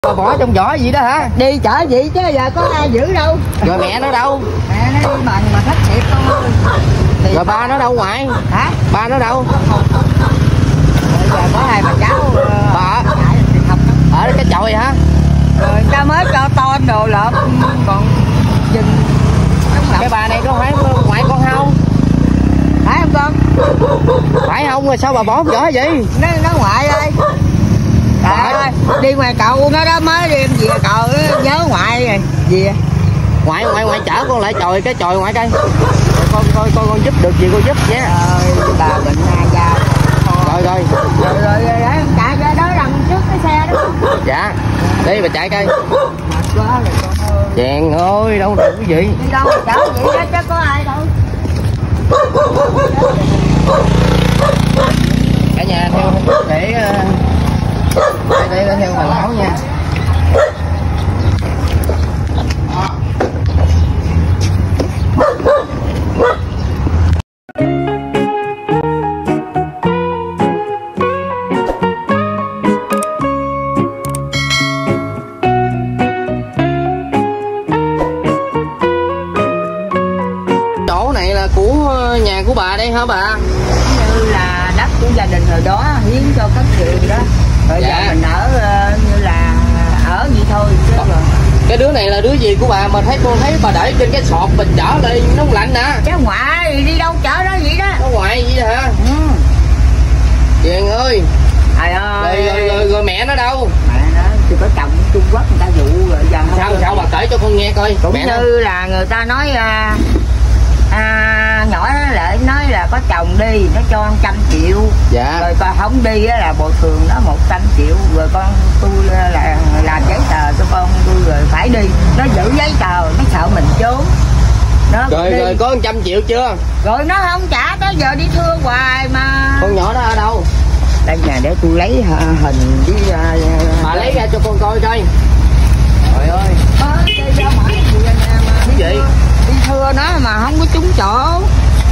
Bà bỏ trong vỏ gì đó hả? Đi chở vậy chứ giờ có ai giữ đâu. Rồi mẹ nó đâu? Mẹ nó đi mà thất thiệt con ơi. Rồi ba nó đâu ngoại? Hả? Ba nó đâu? Rồi giờ có hai bà cháu bà ở cái chòi hả? rồi ta mới cho ton đồ lợp còn dừng Cái bà này có phải ngoại con không? phải không con? Phải không? Rồi sao bà bỏ vỏ vậy? Nó ngoại ơi. Trời ơi, đi ngoài cầu nó đó mới đi em về cầu nhớ ngoại rồi gì Ngoại chở con lại chòi cái chòi ngoại coi. Con giúp được gì con giúp nhé. Trời bà bệnh ai ra. Rồi Rồi để chạy ra đó đằng trước cái xe đó. dạ đi bà chạy coi. Mệt quá rồi con ơi. Chèn ơi đâu được cái gì. Đi đâu chở vậy đó chứ có ai đâu. Cả nhà theo để theo bà lão nha. Chỗ này là của nhà của bà đây hả bà? Như là đất của gia đình hồi đó hiến cho các trường đó. Rồi dạ. giờ mình ở như là ở vậy thôi chứ rồi. Cái đứa này là đứa gì của bà mà con thấy bà để trên cái sọt mình chở lên nó lạnh nè. Cháu ngoại đi đâu chở đó vậy đó. Nó ngoại gì hả? Chèn ơi. Trời ơi. Rồi mẹ nó đâu? Mẹ nó thì có chồng Trung Quốc người ta dụ rồi giờ Sao bà kể cho con nghe coi. cũng mẹ như nó... là người ta nói nhỏ nó lại nói là có chồng đi nó cho 100 triệu. Dạ. Rồi con không đi á là bồi thường đó 100 triệu. Rồi con tôi là làm giấy tờ cho con tôi rồi phải đi. Nó giữ giấy tờ nó sợ mình trốn. Nó Rồi có 100 triệu chưa? Rồi nó không trả tới giờ đi thưa hoài mà. Con nhỏ đó ở đâu? Đây nè để tôi lấy hình với Bà lấy ra cho con coi coi. Trời ơi. Đi ra ngoài gì nè mà Cái gì? đi thưa nó mà không có trúng chỗ.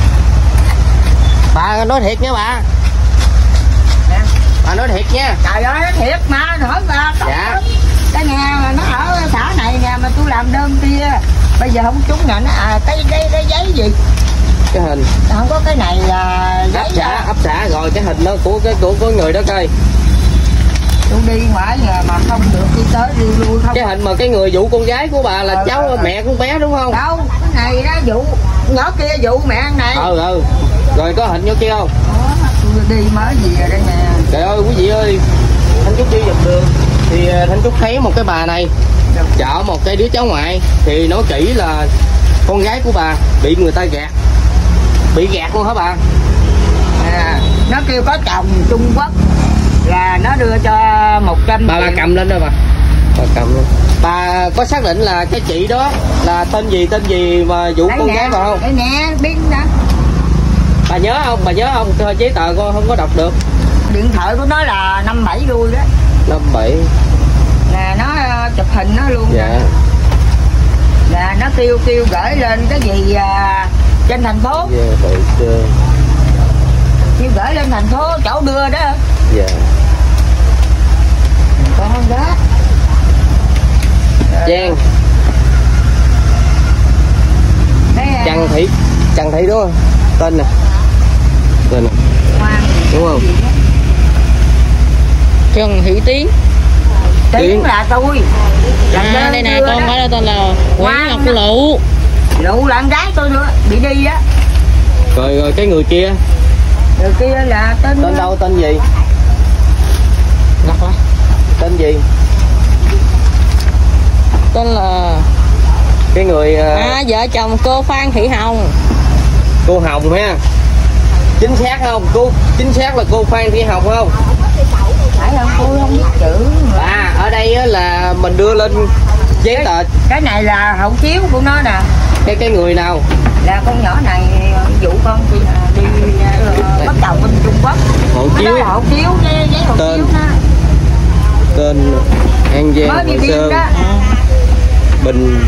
Bà nói thiệt nha bà. Nè. Bà nói thiệt nha. Trời ơi nó thiệt mà hỏi bà. Dạ. Cái nhà mà nó ở xã này nè mà tôi làm đơn kia. Bây giờ không trúng nè nó cái giấy gì? Cái hình. Không có cái này là giấy ấp xã rồi cái hình đó của người đó coi. Tôi đi ngoài nhà mà không được đi tới đi lui không. Cái hình mà cái người dụ con gái của bà là cháu mẹ con bé đúng không? Đâu cái này đó dụ nhỏ kia dụ mẹ ăn này. Rồi có hình nhỏ kia không? Tôi đi mới gì rồi đây nè. Trời ơi quý vị ơi, Thanh Trúc đi dọc đường thì Thanh Trúc thấy một cái bà này chở một cái đứa cháu ngoại thì nói kỹ là con gái của bà bị người ta gạt. Bị gạt luôn hả bà? Nó kêu có chồng Trung Quốc là nó đưa cho 100 bà cầm lên rồi bà cầm luôn. Bà có xác định là cái chị đó là tên gì mà dụ con gái bà không? Đây nè biết đó. Bà nhớ không thôi giấy tờ con không có đọc được. Điện thoại của nó là 57 đuôi đó. 57 Nè nó chụp hình nó luôn. dạ. Là nó kêu gửi lên cái gì trên thành phố. Dạ Kêu gửi lên thành phố chỗ đưa đó. dạ. Con đó Trang Trần Thị đúng không? Tên nè đúng không? Trần Thị Tiến là tôi. Đây nè con phải tên là Nguyễn Ngọc Lụ. Lụ là con gái tôi nữa bị đi á. Rồi cái người kia là tên đâu tên gì? Tên gì? Tên là cái người vợ chồng cô Phan Thị Hồng. Cô Hồng ha. Chính xác không? Chính xác là cô Phan Thị Hồng không? Phải không? Tôi không biết chữ. Ở đây là mình đưa lên giấy tờ. Cái này là hộ chiếu của nó nè. Cái người nào? Là con nhỏ này dụ con đi bắt đầu bên Trung Quốc. Hộ chiếu. Hộ chiếu giấy hộ chiếu đó. Tên An Giang Mới Hội Sơn Bình.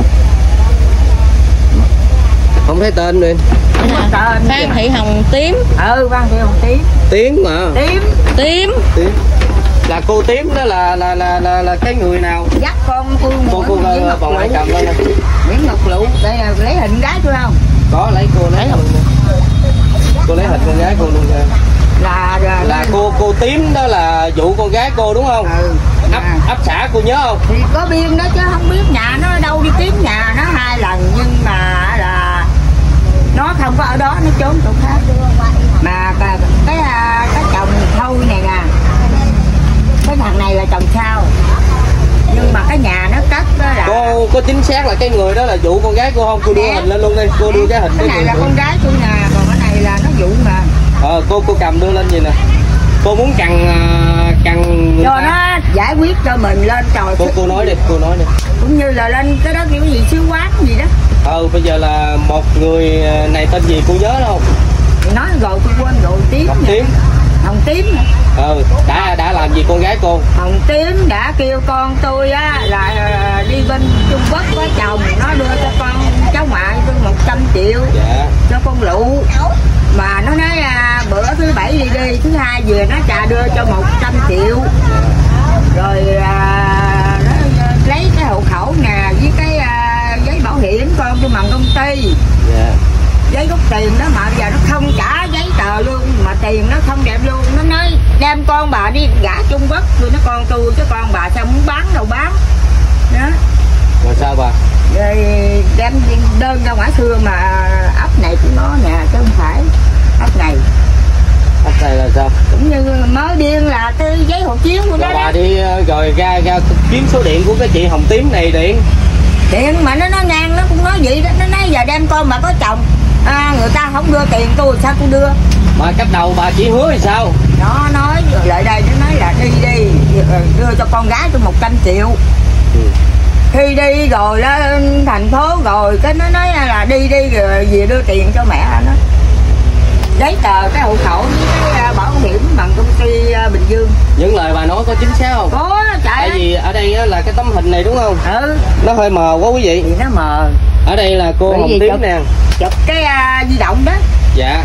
Không thấy tên đi. Phan Thị Hồng Tím. Phan Thị Hồng Tím. Tiến mà. Tím. Là cô Tím đó là cái người nào? Dắt con tôi Cô bà ngoại cầm lên nè. Nguyễn Ngọc Lụ, đây là lấy hình gái tôi không? Có lấy cô lấy luôn. Cô lấy hình con gái cô luôn nha. Là cô Tím đó là vụ con gái cô đúng không? Ừ. Ấp xã cô nhớ không? Thì có biên đó chứ không biết nhà nó ở đâu, đi kiếm nhà nó 2 lần nhưng mà là nó không có ở đó, nó trốn chỗ khác. Mà cái chồng Thôi này nè, cái thằng này là chồng sao, nhưng mà cái nhà nó cất đó là cô có chính xác là cái người đó là vụ con gái cô không? Cô đưa hình lên luôn đi, cô đưa cái hình cái này là con gái tôi nè, còn cái này là nó vụ mà. Cô cầm đưa lên gì nè. Cô muốn cần người cho ta. nó giải quyết cho mình lên trời. Cô nói đi, cô nói đi. Cũng như là lên cái đó kiểu gì sứ quán gì đó. Bây giờ là một người này tên gì cô nhớ không? Nói rồi tôi quên rồi. Tím. Hồng Tím. Hồng Tím. Đã làm gì con gái cô? Hồng Tím đã kêu con tôi á là đi bên Trung Quốc với chồng, nó đưa cho con cháu ngoại tôi 100 triệu. Dạ. Cho con Lụ. Mà nó nói bữa thứ 7 đi, thứ 2 về nó trả đưa cho 100 triệu. Rồi nó lấy cái hộ khẩu nè với cái giấy bảo hiểm con tôi bằng công ty. Dạ. Giấy rút tiền đó mà giờ nó không trả giấy tờ luôn, mà tiền nó không đẹp luôn. Nó nói đem con bà đi gả Trung Quốc, tôi nói con tôi chứ con bà sao muốn bán đâu bán đó. Rồi sao bà? Rồi đem đơn ra ngoài xưa mà ấp này của nó nè chứ không phải ấp này. Ấp này là sao? Cũng như mới điên là cái giấy hộ chiếu của nó. Bà đi rồi ra kiếm số điện của cái chị Hồng Tím này điện mà nó nói ngang, nó cũng nói vậy đó. Nó nói giờ đem con mà có chồng người ta không đưa tiền tôi sao tôi đưa. Mà cấp đầu bà chỉ hứa thì sao? Nó nói rồi lại đây nó nói là đi đưa cho con gái tôi 100 triệu. Khi đi rồi lên thành phố rồi cái nó nói là đi rồi về đưa tiền cho mẹ nó. Giấy tờ cái hộ khẩu với cái bảo hiểm bằng công ty Bình Dương. Những lời bà nói có chính xác không? Có chạy. Tại vì ở đây là cái tấm hình này đúng không? Nó hơi mờ quá quý vị. Thì nó mờ. Ở đây là cô Hồng Tím nè. Chụp cái di động đó. Dạ.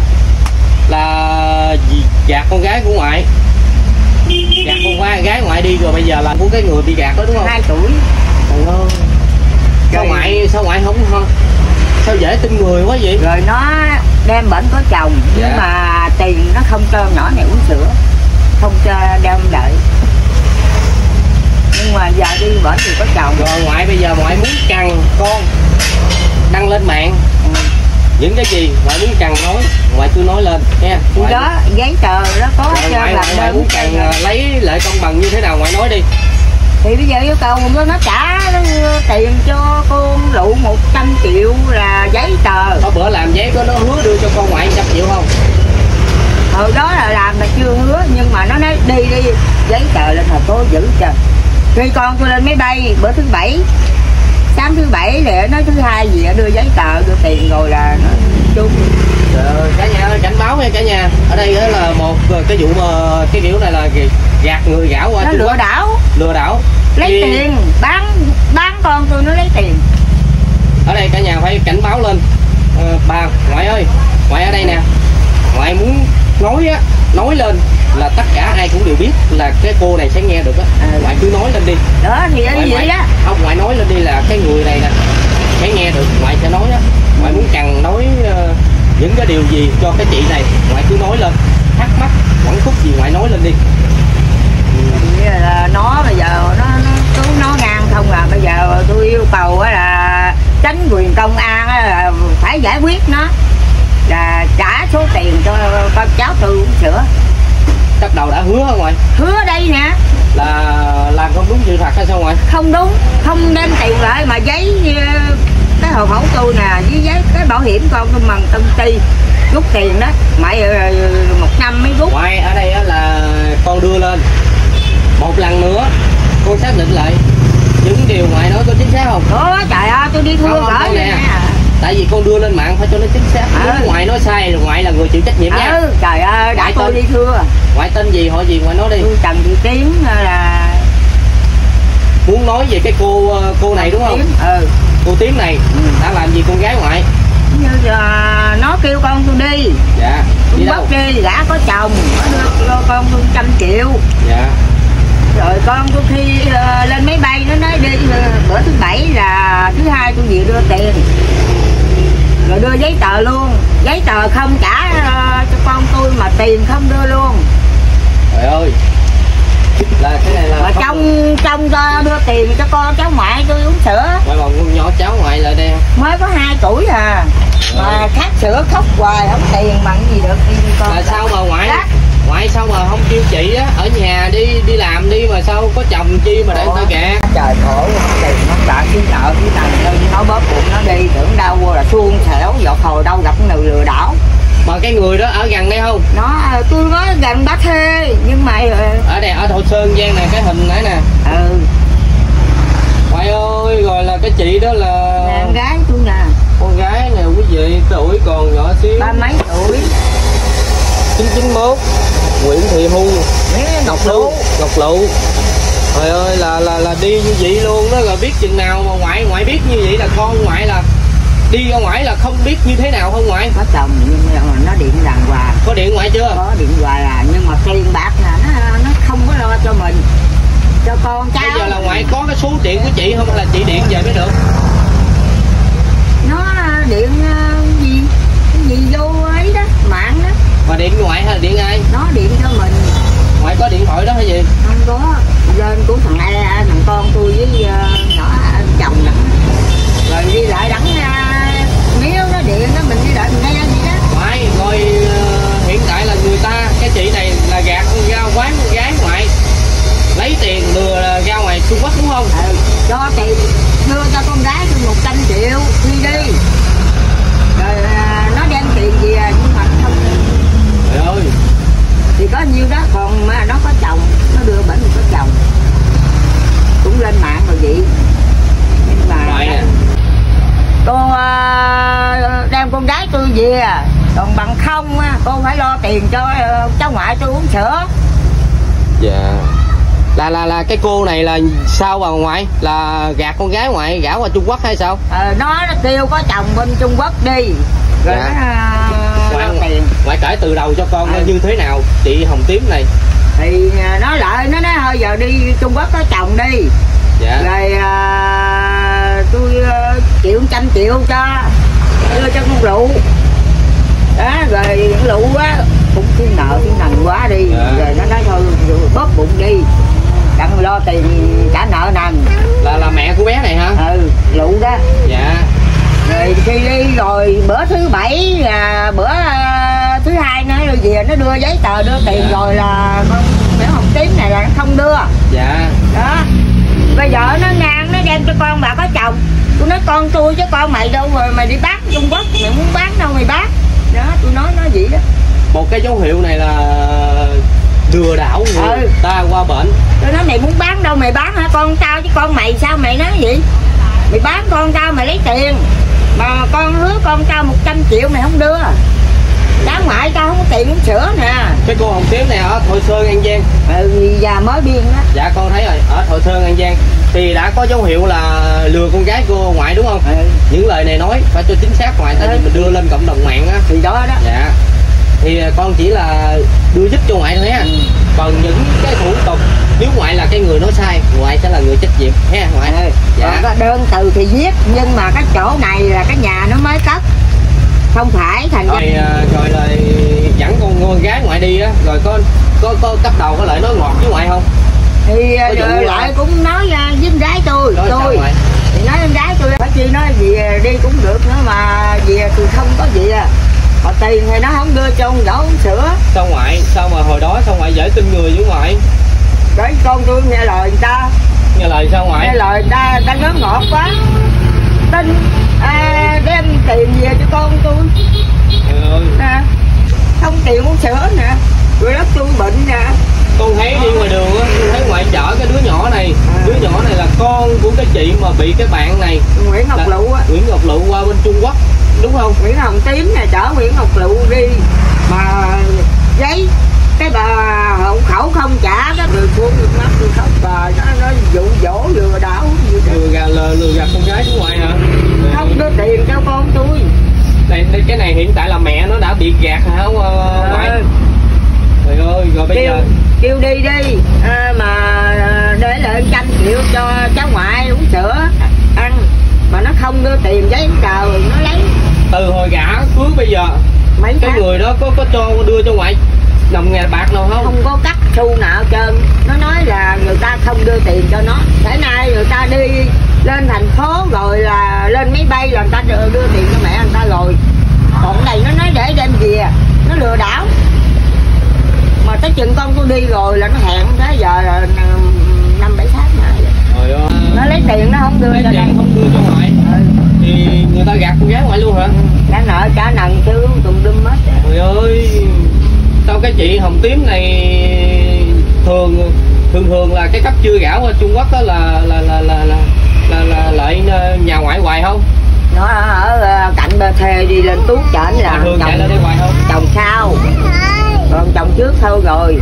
Là gạt con gái của ngoại. Gạt con gái ngoại đi rồi bây giờ là của cái người bị gạt đó đúng không? 2 tuổi. Trời ơi. Sao ngoại không sao dễ tin người quá vậy? Rồi nó đem bệnh có chồng. Dạ. Nhưng mà tiền nó không cho nhỏ này uống sữa, không cho đem đợi. Nhưng mà giờ đi bệnh thì có chồng. Rồi ngoại bây giờ ngoại muốn cần con đăng lên mạng. Những cái gì ngoại muốn cần nói, ngoại cứ nói lên nha. Đó giấy tờ đó có hết trơn. Ngoại muốn cần lấy lại công bằng như thế nào ngoại nói đi. Thì bây giờ yêu cầu nó trả tiền cho con Lụ 100 triệu là giấy tờ. Có bữa làm giấy có nó hứa đưa cho con ngoại 100 triệu không? Hồi đó là làm mà chưa hứa, nhưng mà nó nói đi giấy tờ lên thành phố giữ cho. Khi con tôi lên máy bay bữa thứ 7, sáng thứ 7 để nói thứ 2 gì đưa giấy tờ đưa tiền rồi là nó chung. Cả nhà ơi, cảnh báo nha cả nhà. Ở đây là một cái vụ mà cái kiểu này là gạt người gảo qua. Nó lừa đảo. Lấy tiền bán con tôi, nó lấy tiền. Ở đây cả nhà phải cảnh báo lên. Bà ngoại ơi, ngoại ở đây nè. Ngoại muốn nói lên là tất cả ai cũng đều biết là cái cô này sẽ nghe được á. Ngoại cứ nói lên đi. Đó thì vậy đó. Không, ngoại nói lên đi là cái người này nè sẽ nghe được, ngoại sẽ nói á. Ngoại muốn cần nói những cái điều gì cho cái chị này, ngoại cứ nói lên. Thắc mắc quẩn khúc gì ngoại nói lên đi. Nó bây giờ nó ngang không à. Bây giờ tôi yêu cầu là tránh quyền công an là phải giải quyết nó, là trả số tiền cho con cháu tôi uống sữa. Cấp đầu đã hứa hả ngoại? Hứa đây nè. Là làm không đúng sự thật hay sao ngoại? Không đúng, không đem tiền lại mà giấy cái hộ khẩu tôi nè với giấy cái bảo hiểm con tôi bằng công ty rút tiền đó mày 1 năm mới rút. Ngoại ở đây là con đưa lên một lần nữa, con xác định lại những điều ngoại nói có chính xác không? Đó trời ơi, tôi đi thua gỡ nè. Tại vì con đưa lên mạng phải cho nó chính xác. Nếu ngoại nói sai rồi ngoại là người chịu trách nhiệm nha. Trời ơi, đã tôi đi thua. Ngoại tên gì họ gì ngoại nói đi. Tôi Trần Thị Tiến là muốn nói về cái cô này đúng không? Cô Tiến này đã làm gì con gái ngoại? Như giờ nó kêu con tôi đi. Dạ. Đi đâu? Đi gã có chồng, nó đưa con tôi 100 triệu. Dạ. Rồi con tôi khi lên máy bay nó nói đi bữa thứ bảy là thứ hai tôi về đưa tiền, rồi đưa giấy tờ luôn, giấy tờ không trả cho con tôi mà tiền không đưa luôn. Trời ơi, là cái này là mà trong đưa tiền cho con cháu ngoại tôi uống sữa. Ngoại bồng con nhỏ cháu ngoại lại đây mới có 2 tuổi à, mà khát sữa khóc hoài không tiền mà cái gì được đi con. Là sao mà ngoại Đó. Ngoại sao mà không kêu chị á ở nhà đi làm đi, mà sao có chồng chi mà để người ta kẹt. Trời khổ, tiền nó trả cái nợ cái này nó bóp bụng nó đi, tưởng đâu là suôn xẻo dọc hồi đâu gặp người lừa đảo. Mà cái người đó ở gần đây không? Nó tôi nói gần Bá Thê nhưng mà ở đây ở Thọ Sơn Giang này, cái hình nãy nè. Ngoại ơi, rồi là cái chị đó là con gái tôi nè. Con gái nè quý vị, tuổi còn nhỏ xíu, 30 mấy tuổi. 991 Nguyễn Thị Hu, Ngọc Lụ. Trời ơi, là đi như vậy luôn đó. Rồi biết chừng nào mà ngoại biết như vậy là con ngoại là đi ra ngoài là không biết như thế nào không ngoại? Có chồng nhưng mà nó điện đàng hoàng. Có điện ngoại chưa? Có điện hoài à, nhưng mà tiền bạc nè nó không có lo cho mình, cho con cháu. Bây giờ là ngoại có cái số điện của chị không, hay là chị điện về mới được? Nó điện cái gì vô ấy đó, mạng đó. Mà điện ngoại hay là điện ai? Nó điện cho mình. Ngoại có điện thoại đó hay gì? Không có, lên của thằng thằng con tôi với nhỏ chồng nó. Rồi đi lại đắng miếu nó điện nó, mình đi lại mình nghe vậy đó. Ngoại, rồi hiện tại là người ta, cái chị này là gạt con ra quán con gái ngoại, lấy tiền lừa ra ngoài Trung Quốc đúng không? Cho tiền đưa cho con gái tôi 100 triệu đi đi. Rồi nó đem tiền về nhưng mà không. Trời ơi. Thì có nhiêu đó, còn mà nó có chồng, nó đưa bệnh có chồng. Cũng lên mạng rồi vậy. Nhưng mà cô đem con gái tôi về, còn bằng không cô phải lo tiền cho cháu ngoại tôi uống sữa. Dạ. Là cái cô này là sao bà ngoại? Là gạt con gái ngoại gả qua Trung Quốc hay sao? Nó kêu có chồng bên Trung Quốc đi. Rồi ngoại kể từ đầu cho con nó như thế nào chị Hồng Tím này? Thì nó lại nó nói thôi giờ đi Trung Quốc có chồng đi. Dạ. Rồi tôi chịu 100 triệu cho, đưa cho con Lụ đó. Rồi con Lụ á cũng thiếu nợ thiếu nần quá đi. Dạ. Rồi nó nói thôi bóp bụng đi, đặng lo tiền trả nợ nần. Là mẹ của bé này hả? Lụ đó. Dạ. Rồi khi đi rồi bữa thứ bảy là bữa thứ hai nó về nó đưa giấy tờ đưa tiền. Dạ. Rồi là con bé Hồng Tím này là nó không đưa. Dạ. Đó. Bây giờ nó ngang nó đem cho con bà có chồng. Tôi nói con tôi chứ con mày đâu rồi mày đi bán Trung Quốc, mày muốn bán đâu mày bán. Đó, tôi nói nó vậy đó. Một cái dấu hiệu này là lừa đảo người ta qua bệnh. Tôi nói mày muốn bán đâu mày bán hả, con tao chứ con mày sao mày nói vậy. Mày bán con tao mày lấy tiền, mà con hứa con tao 100 triệu mày không đưa. Cháu ngoại tao không có tiền uống sữa nè. Cái cô Hồng Tím này ở Thọ Sơn An Giang. Già mới biên đó. Dạ con thấy rồi, ở Thọ Sơn An Giang thì đã có dấu hiệu là lừa con gái cô ngoại đúng không? Những lời này nói phải cho chính xác ngoại, tại vì mình đưa lên cộng đồng mạng á. Thì đó đó. Dạ. Thì con chỉ là đưa giúp cho ngoại thôi ha. Còn những cái thủ tục, nếu ngoại là cái người nói sai, ngoại sẽ là người trách nhiệm ha ngoại. Dạ. Còn đơn từ thì viết, nhưng mà cái chỗ này là cái nhà nó mới cất, không phải thành rồi là dẫn con gái ngoại đi á, rồi có cấp đầu có lại nói ngọt với ngoại không? Thì lại cũng nói với em gái tôi thì nói em gái tôi phải chi nói gì đi cũng được nữa, mà về thì không có gì à. Mà tiền thì nó không đưa cho con dỗ uống sữa. Sao ngoại, sao mà hồi đó sao ngoại dễ tin người với ngoại? Đấy con tôi nghe lời người ta. Nghe lời sao ngoại? Nghe lời người ta nói ngọt quá. Tin đem tiền về cho con tôi. Không tiền uống sữa nè, rồi đất tôi bệnh nè. Con thấy đi ngoài đường á, con thấy ngoại chở cái đứa nhỏ này. Đứa nhỏ này là con của cái chị mà bị cái bạn này Nguyễn Ngọc Lụ á. Nguyễn Ngọc Lụ qua bên Trung Quốc đúng không? Nguyễn Hồng Tím nè chở Nguyễn Ngọc Lụ đi mà giấy cái bà hộ khẩu không trả đó, rồi xuống mắt tôi khóc. Bà nó dụ dỗ lừa đảo gì đó. Lừa gạt con gái của ngoại hả? Không đưa tiền cho con tôi. Cái này hiện tại là mẹ nó đã bị gạt hả ngoại? Trời ơi, rồi bây giờ kêu đi mà cho cháu ngoại uống sữa ăn mà nó không đưa tiền giấy tờ nó lấy. Từ hồi gả cưới bây giờ Mấy cái người đó có đưa cho ngoại 5.000 bạc nào không? Không có cắt xu nào trơn. Nó nói là người ta không đưa tiền cho nó. Thế nay người ta đi lên thành phố rồi là lên máy bay là người ta đưa tiền cho mẹ người ta rồi. Còn cái này nó nói để đem về, nó lừa đảo. Mà tới chừng con tôi đi rồi là nó hẹn tới giờ là 5-7 tháng nay. Nó lấy tiền nó không đưa cho đây. Không đưa cho ngoại. Thì người ta gạt con gái ngoại luôn hả? Trả nợ trả nần chứ tùm lum hết. Trời ơi, sao cái chị Hồng Tím này thường là cái cấp chưa gả qua Trung Quốc đó là lại nhà ngoại hoài không? Nó ở cạnh bờ thề đi lên Tú Trển là thường chạy lên đây hoài không? Chồng sau, còn chồng trước thôi rồi.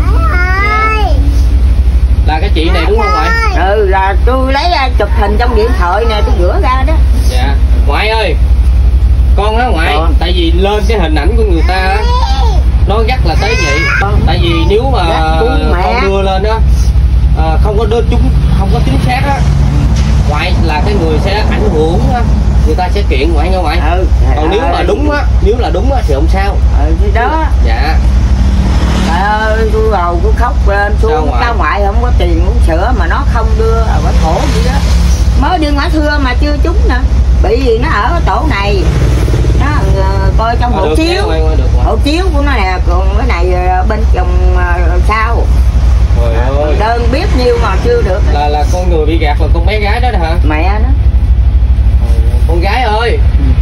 Là cái chị này đúng không ngoại? Ừ, là tôi lấy chụp hình trong điện thoại nè, tôi gửi ra đó. Dạ, ngoại ơi, con á ngoại, tại vì lên cái hình ảnh của người ta á, nó rất là tế nhị. Tại vì nếu mà con đưa lên á, không có đơn chúng, không có chính xác á, ngoại là cái người sẽ ảnh hưởng á, người ta sẽ kiện ngoại nha ngoại. Còn nếu mà đúng á, nếu là đúng á thì không sao. Thì đó. Dạ. Trời ơi, tôi gầu tôi khóc lên xuống cháu ngoại không có tiền uống sữa mà nó không đưa, phải khổ vậy đó. Mới đi ngoại thưa mà chưa trúng nè, bị gì nó ở tổ này, nó coi trong hộ chiếu, hộ chiếu của nó nè, còn cái này bên chồng sao. Đơn biết nhiêu mà chưa được. Là con người bị gạt là con bé gái đó hả? Mẹ nó. Con gái ơi.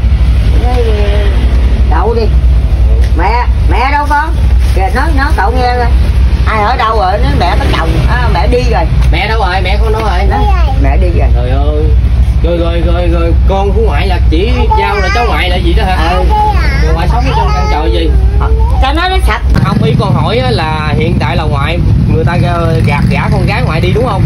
Đậu đi. Mẹ đâu con? Kìa nói cậu nghe coi. Ai ở đâu rồi? Nói mẹ có chồng, mẹ đi rồi. Mẹ đâu rồi? Mẹ con đâu rồi? Mẹ đi rồi. Trời ơi. Rồi con của ngoại là chỉ giao là cháu ngoại là gì đó hả? Rồi ngoại sống trong căn tròi gì? Sao nó sạch? Không, ý con hỏi là hiện tại là ngoại người ta gạt gả con gái ngoại đi đúng không?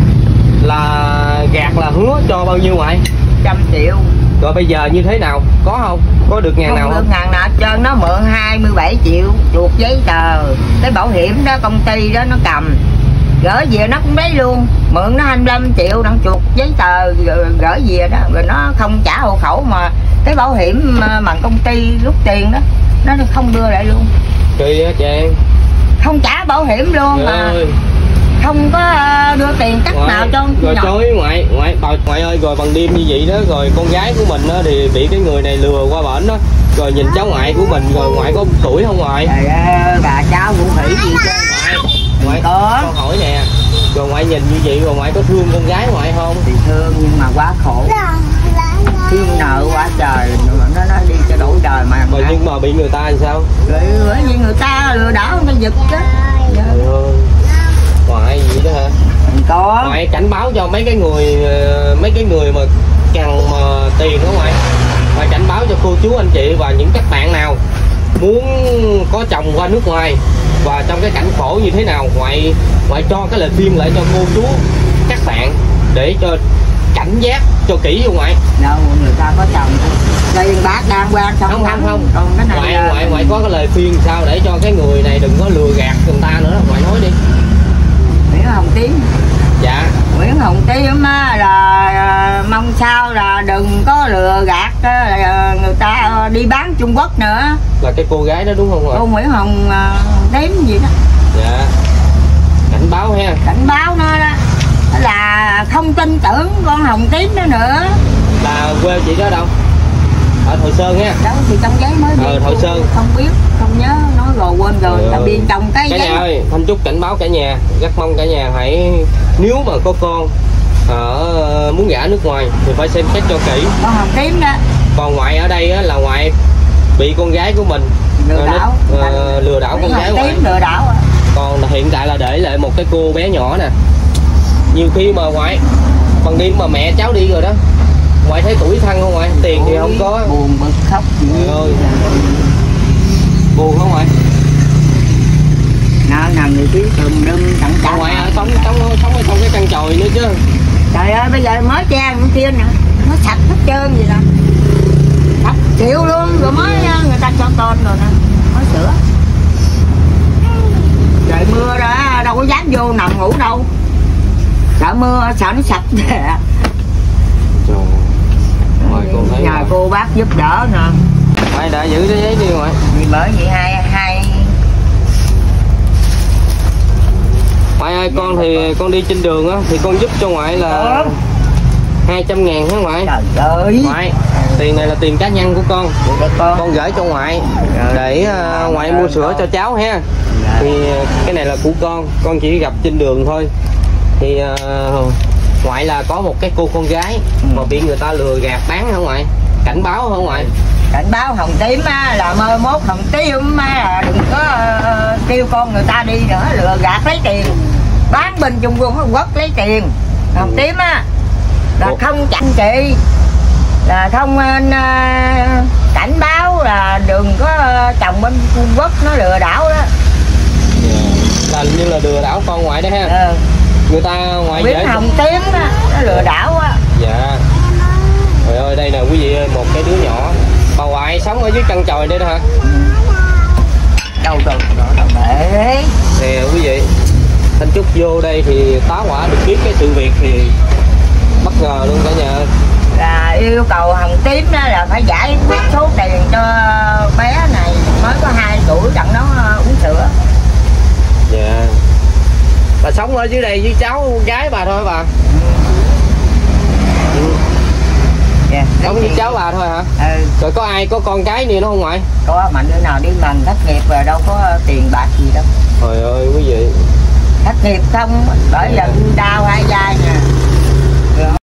Là gạt là hứa cho bao nhiêu ngoại? 100 triệu. Rồi bây giờ như thế nào? Có không? Có được ngàn nào không? Không được ngàn nào trơn, nó mượn 27 triệu chuột giấy tờ. Cái bảo hiểm đó công ty đó nó cầm. Gửi về nó cũng lấy luôn. Mượn nó 25 triệu đặng chuột giấy tờ gửi về đó. Rồi nó không trả hộ khẩu mà cái bảo hiểm bằng công ty lúc tiền đó nó không đưa lại luôn. Kỳ á chị. Không trả bảo hiểm luôn mà. Không có đưa tiền cắt nào cho rồi chối ngoại ơi, rồi bằng đêm như vậy đó, rồi con gái của mình đó thì bị cái người này lừa qua bển đó, rồi nhìn cháu ngoại của mình, rồi ngoại có tuổi không ngoại? Bà cháu cũng thủy gì chứ ngoại có. Con hỏi nè, rồi ngoại nhìn như vậy rồi ngoại có thương con gái ngoại không? Thì thương nhưng mà quá khổ, thương nợ quá trời, nó đi cho đủ đời mà. Rồi nhưng mà bị người ta làm sao? Rồi vì người ta lừa đảo người ta giật đó. Trời ơi, ngoại gì đó hả? Có. Ngoại cảnh báo cho mấy cái người mà cần mà tiền đó ngoại cảnh báo cho cô chú anh chị và những các bạn nào muốn có chồng qua nước ngoài và trong cái cảnh khổ như thế nào, ngoại cho cái lời khuyên lại cho cô chú các bạn để cho cảnh giác cho kỹ vô ngoại. Đâu người ta có chồng đây bác đang quan xong không. Còn cái này ngoại có cái lời khuyên sao để cho cái người này đừng có lừa gạt người ta nữa đó, ngoại nói đi. Nguyễn Hồng Tím. Dạ. Nguyễn Hồng Tím là mong sao là đừng có lừa gạt người ta đi bán Trung Quốc nữa. Là cái cô gái đó đúng không ạ? Cô Nguyễn Hồng Tím gì đó. Dạ. Cảnh báo ha. Cảnh báo nó đó là không tin tưởng con Hồng Tím đó nữa. Là quê chị đó đâu? Ở Thoại Sơn nha. Đâu thì trong giấy mới biết. Thoại Sơn. Không biết, không nhớ, nói rồi quên rồi. Ta biên trong cái cả giấy. Nhà ơi, Thanh Trúc cảnh báo cả nhà, rất mong cả nhà hãy, nếu mà có con muốn gả nước ngoài thì phải xem xét cho kỹ. Con Hồng Tím đó. Còn ngoại ở đây á, là ngoại bị con gái của mình lừa đảo con gái ngoại. Lừa đảo. Còn hiện tại là để lại một cái cô bé nhỏ nè. Nhiều khi mà ngoại bằng đêm mà mẹ cháu đi rồi đó, ngoại thấy tuổi thân không ngoại? Tiền thì không có. Buồn bực khóc. Trời ơi. Buồn không ngoại? Nào người tí tùm lum tặng trả. Ngoại sống ở trong cái căn chòi nữa chứ. Trời ơi bây giờ mới trang con kia nè, nó sạch hết trơn vậy nè, sạch chịu luôn rồi mới người ta cho con rồi nè, mới sửa. Trời mưa ra đâu có dám vô nằm ngủ đâu. sợ mưa sợ nó sạch. Trời. Ngoài con thấy nhờ rồi. cô bác giúp đỡ nè. Ngoại đã giữ cái giấy đi ngoại. Vì bởi vậy hai Ngoại ơi, con thì con đi trên đường á thì con giúp cho ngoại là 200.000 hả ngoại? Trời ơi. Ngoại, tiền này là tiền cá nhân của con. Để Con gửi cho ngoại để ngoại mua sữa cho cháu ha. Thì cái này là của con chỉ gặp trên đường thôi. Thì ngoại là có một cái cô con gái mà bị người ta lừa gạt bán hả ngoại? Cảnh báo hả ngoại? cảnh báo Hồng Tím á, là mơ mốt Hồng Tím á, là đừng có kêu con người ta đi nữa, lừa gạt lấy tiền, bán bên Trung Quốc lấy tiền. Hồng Tím á là không chặn chị, là không cảnh báo là đừng có chồng bên Trung Quốc nó lừa đảo đó. Là như là lừa đảo con ngoại đó ha. Người ta ngoại biết Hồng Tím á, nó lừa đảo á. Dạ. Trời ơi, đây nè quý vị ơi, một cái đứa nhỏ bà ngoại sống ở dưới chân trời đây đó hả? Đâu bể. Nè quý vị, Thanh Trúc vô đây thì tá hỏa được biết cái sự việc thì bất ngờ luôn cả nhà. Là yêu cầu Hồng Tím đó là phải giải quyết số tiền cho bé này mới có 2 tuổi đặng nó uống sữa. Dạ. Bà sống ở dưới đây với cháu gái bà thôi bà. Yeah, sống với cháu bà thôi hả? Rồi có ai có con cái gì nữa không ngoại? Có, mà đứa nào đi bằng thất nghiệp rồi đâu có tiền bạc gì đâu. Trời ơi quý vị, Thất nghiệp không, bởi giờ đau hai vai nè.